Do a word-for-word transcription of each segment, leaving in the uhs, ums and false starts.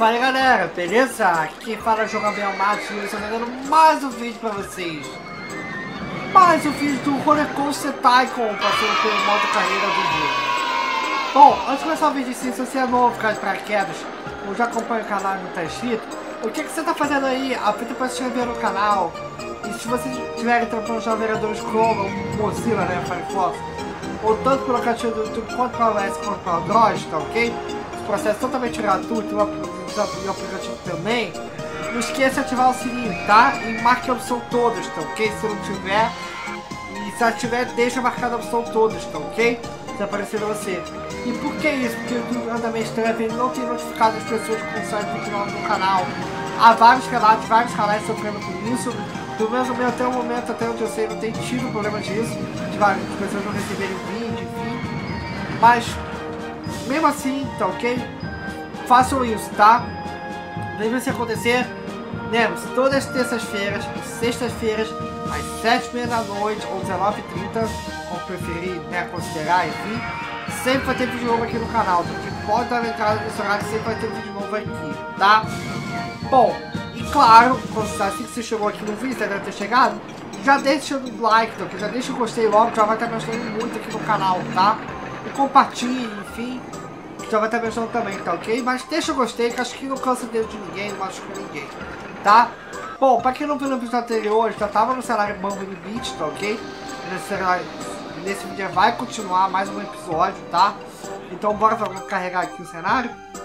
Fala galera, beleza? Aqui quem fala é Joga Bem Matos e eu estou trazendo mais um vídeo pra vocês. Mais um vídeo do Roller Coaster Tycoon, passando pelo modo carreira do jogo. Bom, antes de começar o vídeo, se você é novo, cara de paraquedas, ou já acompanha o canal e não tá inscrito, o que, que você tá fazendo aí? Aproveita para se inscrever no canal. E se vocês tiverem trampando os navegadores Chrome ou Mozilla, né, Firefox, ou tanto pelo aplicativo do YouTube quanto para o iOS quanto para o Android, tá ok? Esse processo é totalmente gratuito, o aplicativo também. Não esqueça de ativar o sininho, tá? E marque a opção todas, tá ok? Se não tiver, e se ativer, deixa marcada a opção todas, tá ok? Se aparecer pra você. E por que isso? Porque o Andamento Trap não tem notificado as pessoas que conseguem continuar no canal. Há vários canais, vários canais sofrendo com isso. Do mesmo meio até o momento, até onde eu sei, não tem tido problema disso. De várias pessoas não receberem vídeo, enfim. Mas, mesmo assim, tá ok? Façam isso, tá? Mesmo se acontecer, lembre-se, todas as terças-feiras, sextas-feiras, às sete e meia da noite ou dezenove e trinta, como preferir, né, considerar, enfim, sempre vai ter vídeo novo aqui no canal, porque pode dar uma entrada nesse horário, sempre vai ter vídeo novo aqui, tá? Bom, e claro, assim que você chegou aqui no vídeo, você deve ter chegado, já deixa o like, tá? Já deixa o gostei logo, já vai estar me ajudando muito aqui no canal, tá? E compartilhe, enfim, já vai estar me ajudando também, tá ok? Mas deixa o gostei, que acho que não cansa o dedo de ninguém, não machuca ninguém, tá? Bom, pra quem não viu no vídeo anterior, já tava no cenário Bumblebee Beach, tá ok? Nesse, cenário, nesse vídeo vai continuar mais um episódio, tá? Então bora carregar aqui o cenário.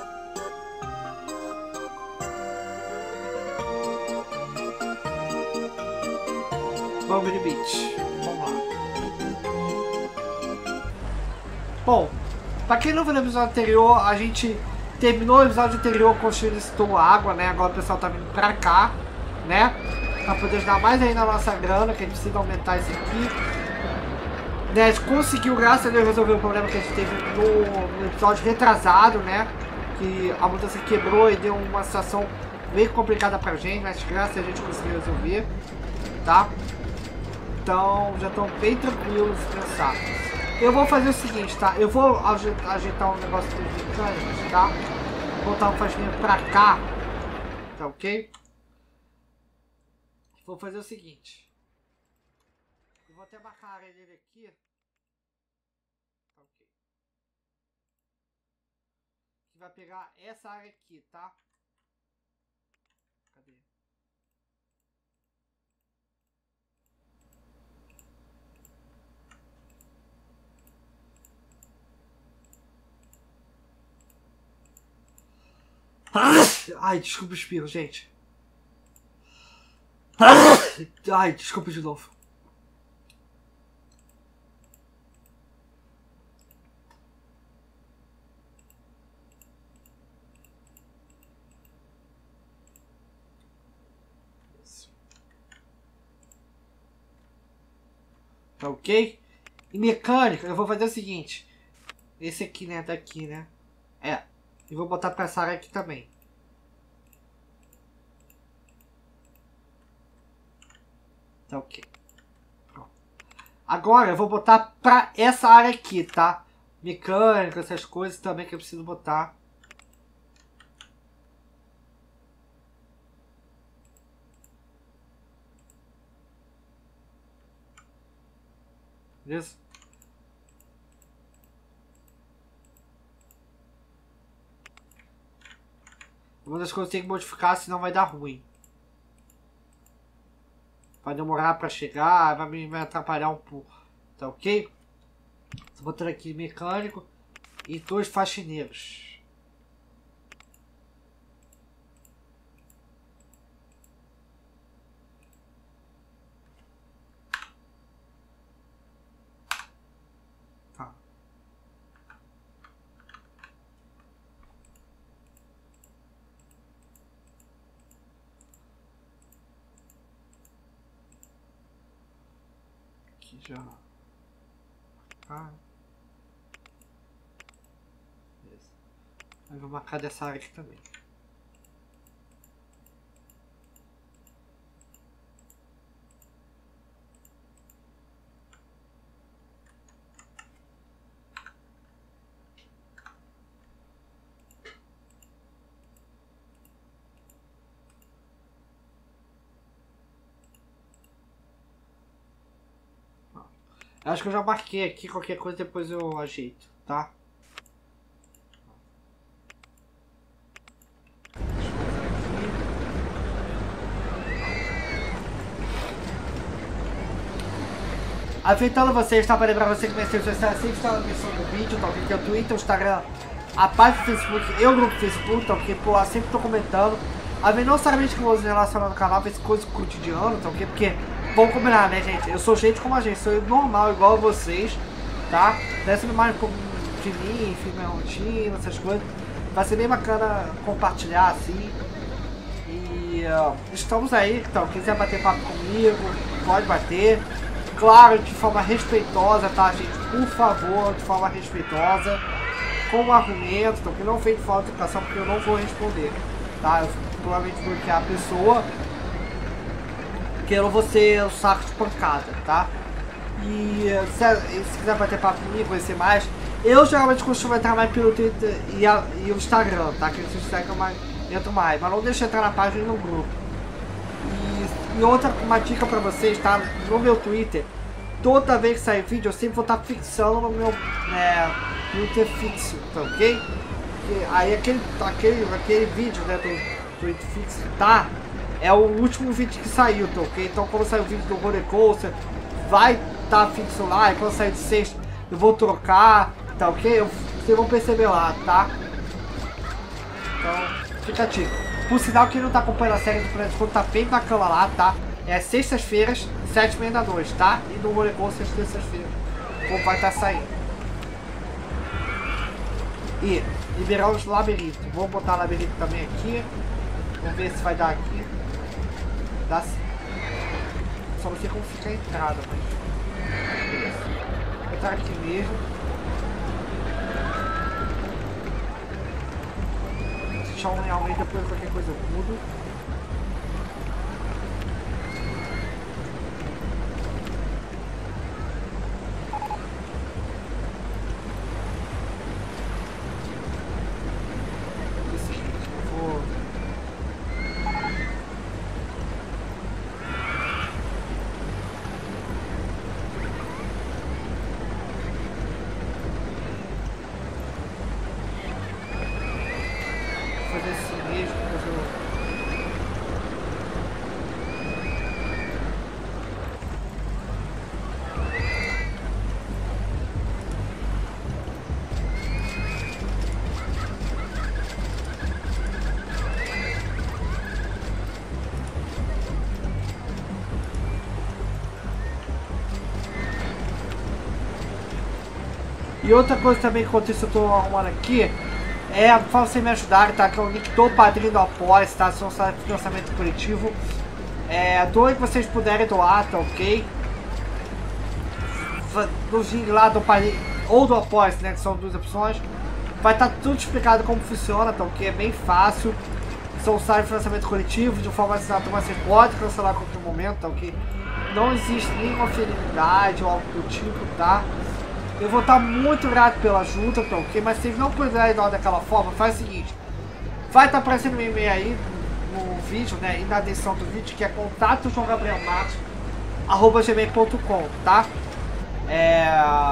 Bumblebee Beach, vamos lá. Bom, pra quem não viu no episódio anterior, a gente terminou o episódio anterior construindo esse tubo água, né? Agora o pessoal tá vindo pra cá, né? Pra poder ajudar mais ainda a nossa grana, que a gente precisa aumentar isso aqui. Né? A gente conseguiu, graças a Deus, resolver o problema que a gente teve no, no episódio retrasado, né? Que a mudança quebrou e deu uma situação meio complicada pra gente, mas graças a gente conseguiu resolver, tá? Então já estão bem tranquilos de pensar. Eu vou fazer o seguinte, tá? Eu vou ajeitar um negócio dos mecânicos, tá? Vou botar o faxineiro pra cá, tá ok? Vou fazer o seguinte. Eu vou até marcar a área dele aqui. Tá ok. Que vai pegar essa área aqui, tá? Cadê? Ai, desculpa o espirro, gente. Ai, desculpa de novo. Tá ok? E mecânica, eu vou fazer o seguinte. Esse aqui, né? Daqui, né? É. E vou botar pra essa área aqui também. Tá ok. Pronto. Agora eu vou botar pra essa área aqui, tá? Mecânica, essas coisas também que eu preciso botar. Beleza? Uma das coisas que tem que modificar, senão vai dar ruim. Vai demorar pra chegar, vai me vai atrapalhar um pouco. Tá ok? Tô botando aqui mecânico e dois faxineiros. Tá. Aqui já. Ah. Beleza. Aí vou marcar dessa área aqui também. Acho que eu já marquei aqui, qualquer coisa depois eu ajeito, tá? Aproveitando vocês, tá? Para lembrar você que minhas redes sociais sempre estão na descrição do vídeo, tá? Que é o Twitter, o Instagram, a página do Facebook e o grupo do Facebook, tá? Porque por lá sempre tô comentando. A ver, não necessariamente que coisas relacionadas ao canal, mas coisas cotidiano, tá? Porque, vamos combinar, né, gente? Eu sou gente como a gente, sou normal, igual a vocês, tá? Desce mais um pouco de mim, enfim, minha rotina, essas coisas. Vai ser bem bacana compartilhar, assim. E uh, estamos aí, então, quem quiser bater papo comigo, pode bater. Claro, de forma respeitosa, tá, gente? Por favor, de forma respeitosa. Com argumento, então, que não fez falta de educação, porque eu não vou responder, tá? Eu provavelmente vou bloquear a pessoa, porque eu não vou ser o saco de pancada, tá? E se, se quiser bater papo comigo, conhecer mais, eu geralmente costumo entrar mais pelo Twitter e, a, e o Instagram, tá? Que no Instagram eu entro mais, mas não deixa eu entrar na página e no grupo. E, e outra, uma dica pra vocês, tá? No meu Twitter, toda vez que sair vídeo, eu sempre vou estar fixando no meu é, Twitter fixo, tá ok? E aí aquele, aquele, aquele vídeo, né, do Twitter fixo, tá? É o último vídeo que saiu, tá ok? Então quando sair o vídeo do Roller Coaster, vai estar tá fixo lá, e quando sair de sexta, eu vou trocar, tá ok? Eu, vocês vão perceber lá, tá? Então, fica ativo. Por sinal, quem não tá acompanhando a série do Planeta Escuro tá bem bacana lá, tá? É sextas-feiras, sete e meia da noite, tá? E no Roller Coaster, terças-feiras, como vai estar tá saindo. E liberar os labirintos. Vou botar labirinto também aqui. Vamos ver se vai dar aqui. Dá sim. Só não sei como fica a entrada, mas... beleza. Vou entrar aqui mesmo. Deixar um real aí, depois qualquer coisa eu mudo. E outra coisa também que aconteceu, eu tô arrumando aqui, é pra você me ajudar, tá? Que é o link do Padrinho do Apoia, tá? Se não sabe financiamento coletivo. É, doe que vocês puderem doar, tá ok? No link lá do Padrinho ou do Apoia, né? Que são duas opções. Vai estar tá tudo explicado como funciona, tá ok? É bem fácil. São sites de financiamento coletivo, de forma assinada, vocês podem cancelar a qualquer momento, tá ok? Não existe nenhuma fidelidade ou algo do tipo, tá? Eu vou estar muito grato pela ajuda, tá ok? Mas se vocês não puderem dar daquela forma, faz o seguinte. Vai estar aparecendo meu e-mail aí no vídeo, né? E na descrição do vídeo, que é contato joão gabriel matos arroba gmail ponto com, tá? É...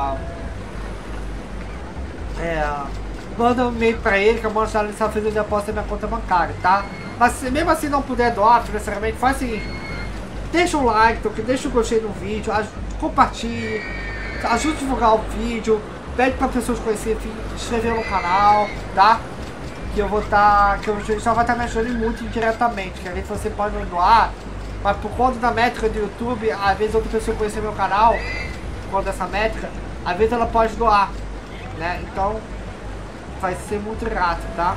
É... Manda um e-mail pra ele, que eu mando a lista de depósito da minha conta bancária, tá? Mas se mesmo assim não puder doar financeiramente, faz o seguinte. Deixa um like, tá ok? Deixa um gostei no vídeo, compartilhe. Ajude a divulgar o vídeo, pede para pessoas conhecerem, se inscrever no canal, tá? Que eu vou estar, tá, que eu já vai estar tá me ajudando muito indiretamente, que às vezes você pode me doar, mas por conta da métrica do YouTube, às vezes outra pessoa conhecer meu canal, por conta dessa métrica, às vezes ela pode doar, né? Então, vai ser muito grato, tá?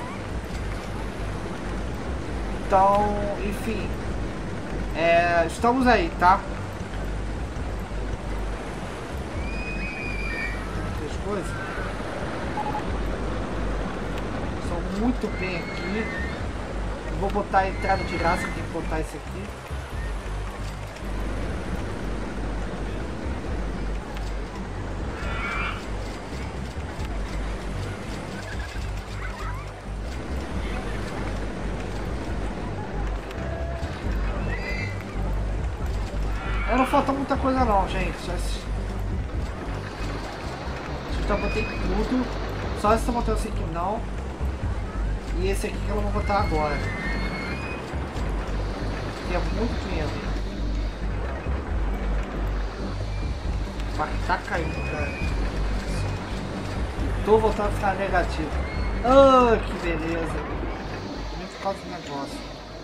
Então, enfim, é, estamos aí, tá? Coisa. São muito bem aqui. Eu vou botar a entrada de graça, tem que botar esse aqui. Não falta muita coisa não, gente. já botei tudo. Só essa montanha aqui não. E esse aqui que eu vou botar agora. Que é muito medo. Mas tá caindo, cara. Tô voltando a ficar negativo. Ah, que beleza. Muito por causa do negócio.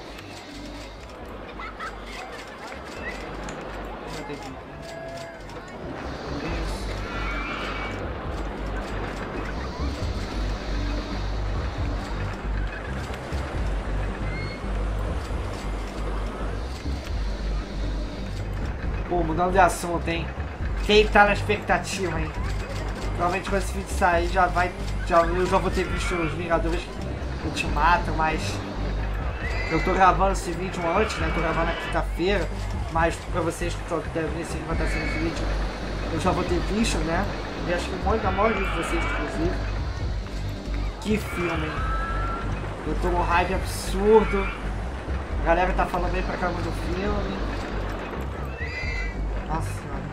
Pô, mudando de assunto, hein? Quem tá na expectativa, hein? Provavelmente quando esse vídeo sair já vai. Já, eu já vou ter visto os Vingadores Ultimato, mas eu tô gravando esse vídeo antes, né? Eu tô gravando na quinta-feira, mas pra vocês que devem ver se vai estar sendo esse vídeo, eu já vou ter visto, né? E acho que muito, a maioria de vocês, inclusive. Que filme, hein? Eu tô num hype absurdo. A galera tá falando bem pra caramba do filme. Nossa senhora.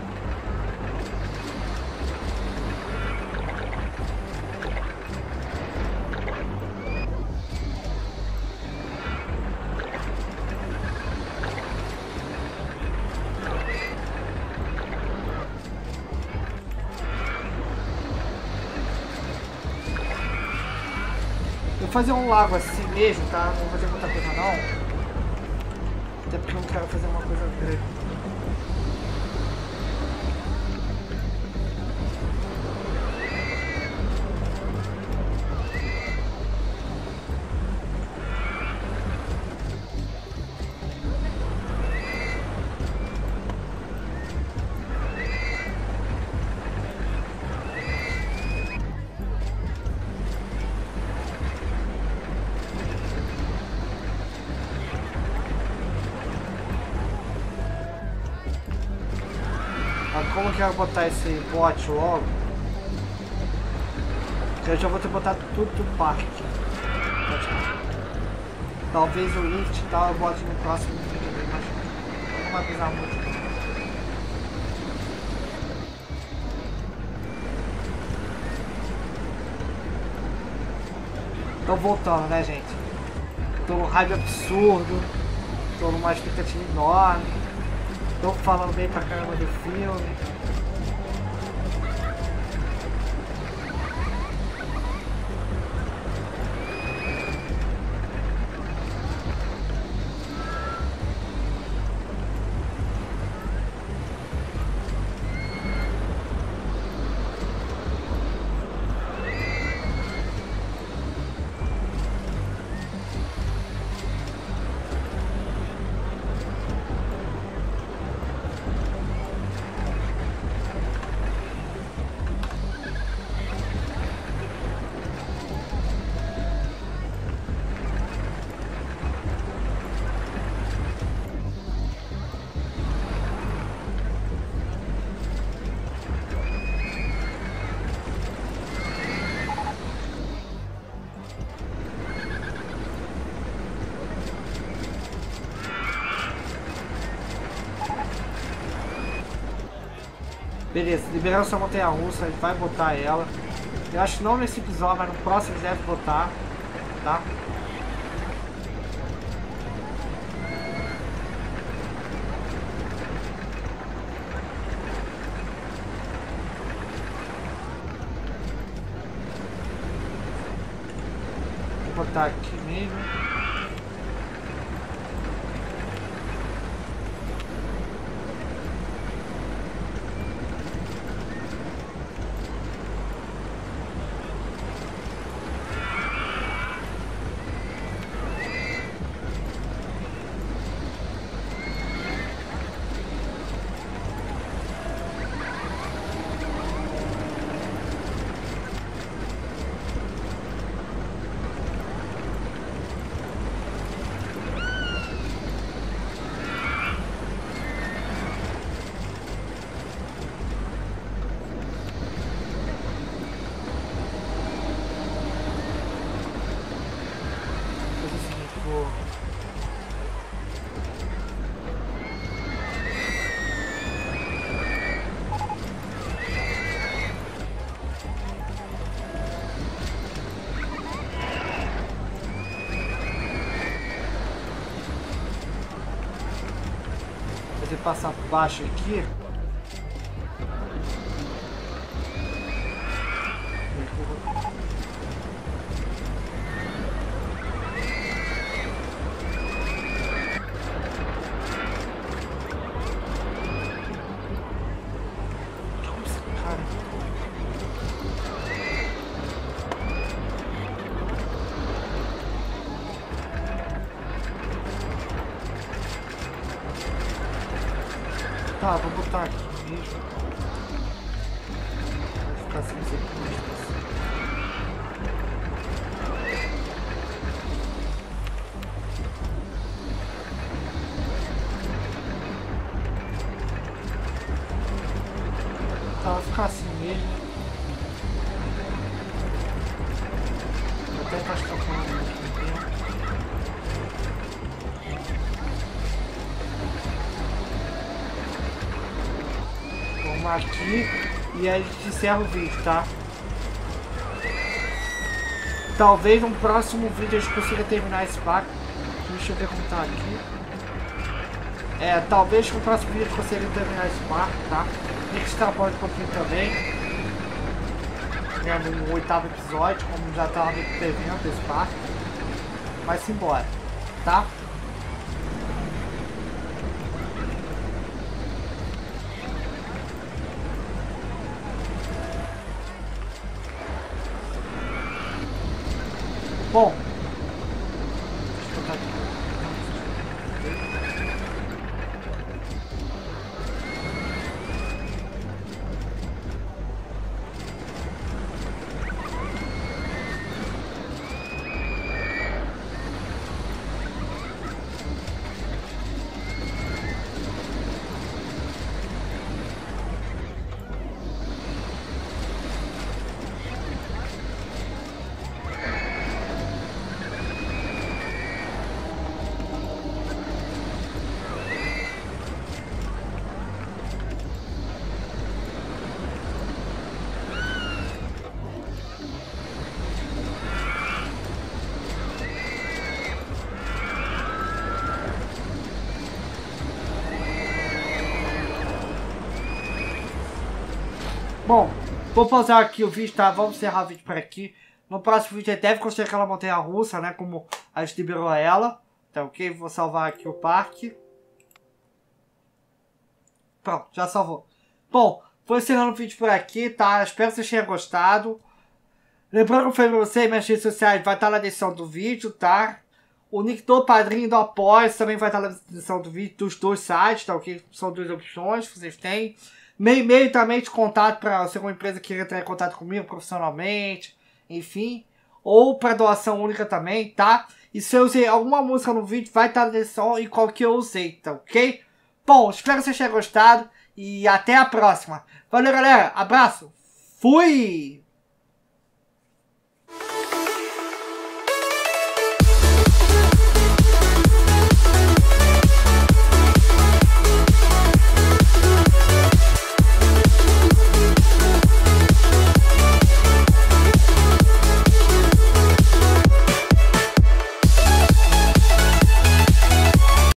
Eu vou fazer um lago assim mesmo, tá? Não vou fazer muita coisa não. Até porque eu não quero fazer uma coisa grande. Como que eu vou botar esse bote logo? Eu já vou ter botado tudo do parque. Talvez o lift e tal eu bote no próximo vídeo, mas não vai precisar muito. Tô voltando, né, gente? Tô num hype absurdo. Tô numa expectativa enorme. Tô falando bem pra caramba do filme. Beleza, liberando essa montanha-russa, a gente vai botar ela. Eu acho que não nesse episódio, mas no próximo a gente deve botar, tá? Vou botar aqui mesmo. fazer passar por baixo aqui. Tá, vou botar aqui mesmo. Vou ficar sem dizer Tá, vou ficar assim mesmo. Vou até estar trocando aqui dentro. Aqui e aí a gente encerra o vídeo, tá? Talvez no próximo vídeo a gente consiga terminar esse pack. Deixa eu ver como tá aqui. É, talvez no próximo vídeo a gente consiga terminar esse pack, tá? A gente extrapola um pouquinho também. É, no oitavo episódio, como já estava prevendo esse pack. Vai-se embora, tá? Bom, deixa eu botar aqui. Bom, vou pausar aqui o vídeo, tá? Vamos encerrar o vídeo por aqui. No próximo vídeo a gente deve construir aquela montanha russa, né? Como a gente liberou ela. Tá ok? Vou salvar aqui o parque. Pronto, já salvou. Bom, vou encerrando o vídeo por aqui, tá? Espero que vocês tenham gostado. Lembrando que eu falei pra vocês, minhas redes sociais vai estar na descrição do vídeo, tá? O link do Padrinho e do Apoia também vai estar na descrição do vídeo, dos dois sites, tá ok? São duas opções que vocês têm. Meu e-mail também de contato para se alguma empresa queira entrar em contato comigo profissionalmente, enfim. Ou para doação única também, tá? E se eu usei alguma música no vídeo, vai estar na descrição e qual que eu usei, tá ok? Bom, espero que vocês tenham gostado e até a próxima. Valeu, galera. Abraço. Fui!